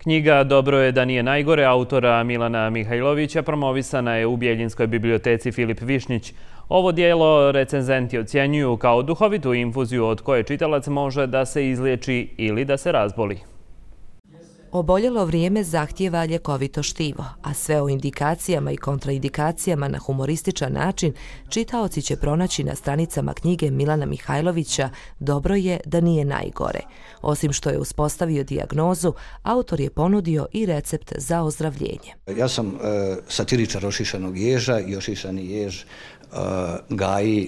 Knjiga "Dobro je da nije najgore" autora Milana Mihajlovića promovisana je u Bjeljinskoj biblioteci Filip Višnjić. Ovo dijelo recenzenti ocjenjuju kao duhovitu infuziju od koje čitalac može da se izliječi ili da se razboli. Oboljelo vrijeme zahtijeva ljekovito štivo, a sve o indikacijama i kontraindikacijama na humorističan način čitaoci će pronaći na stranicama knjige Milana Mihajlovića "Dobro je da nije najgore". Osim što je uspostavio dijagnozu, autor je ponudio i recept za ozdravljenje. Ja sam satiričar ošišanog ježa i ošišani jež gaji,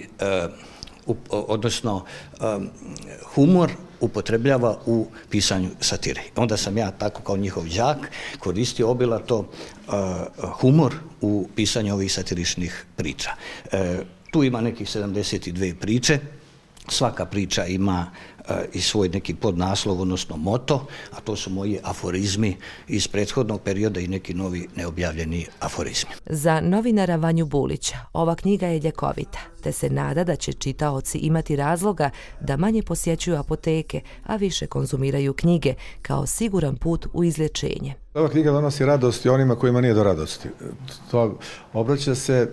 odnosno humor upotrebljava u pisanju satire. Onda sam ja tako kao njihov đak koristio obilato humor u pisanju ovih satiričnih priča. Tu ima nekih 72 priče. Svaka priča ima i svoj neki podnaslov, odnosno moto, a to su moji aforizmi iz prethodnog perioda i neki novi neobjavljeni aforizmi. Za novinara Vanju Bulića ova knjiga je ljekovita, te se nada da će čitaoci imati razloga da manje posjećuju apoteke, a više konzumiraju knjige kao siguran put u izlječenje. Ova knjiga donosi radost i onima kojima nije do radosti. To obraća se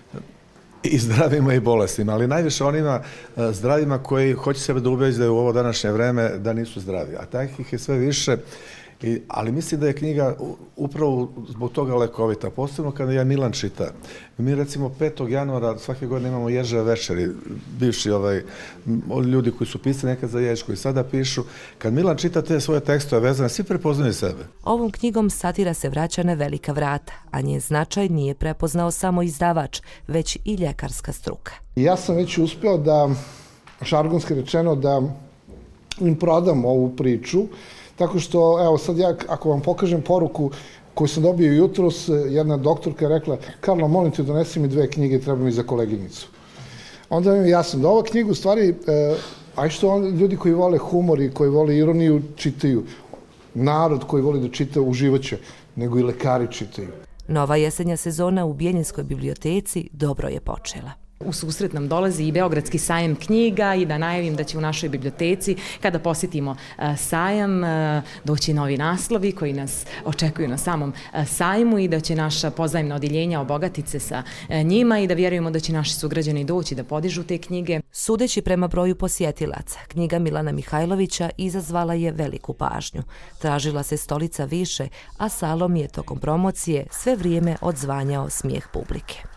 i zdravima i bolestima, ali najviše onima zdravima koji hoće sebe da ubeđaju u ovo današnje vreme da nisu zdravi, a takvih je sve više. Ali mislim da je knjiga upravo zbog toga lekovita, posebno kada je Milan čita. Mi recimo 5. januara svake godine imamo Ježeve večeri, bivši ljudi koji su pisali nekad za jež, koji sada pišu. Kad Milan čita te svoje tekstove vezane, svi prepoznaju sebe. Ovom knjigom satira se vraća na velika vrata, a njen značaj nije prepoznao samo izdavač, već i ljekarska struka. Ja sam već uspeo da, žargonski rečeno, da im prodam ovu priču, tako što, evo sad ja, ako vam pokažem poruku koju sam dobio jutros, jedna doktorka je rekla: "Karlo, molim te, donesi mi 2 knjige, treba mi za koleginicu." Onda mi je jasno da ova knjiga u stvari, a što ljudi koji vole humor i koji vole ironiju čitaju, narod koji voli da čita uživaće, nego i lekari čitaju. Nova jesenja sezona u Bjeljinskoj biblioteci dobro je počela. U susret nam dolazi i Beogradski sajam knjiga i da najavim da će u našoj biblioteci, kada posjetimo sajam, doći novi naslovi koji nas očekuju na samom sajmu i da će naša pozajmna odjeljenja obogatiti se sa njima i da vjerujemo da će naši sugrađani doći da podižu te knjige. Sudeći prema broju posjetilaca, knjiga Milana Mihajlovića izazvala je veliku pažnju. Tražila se stolica više, a salom je tokom promocije sve vrijeme odzvanjao smijeh publike.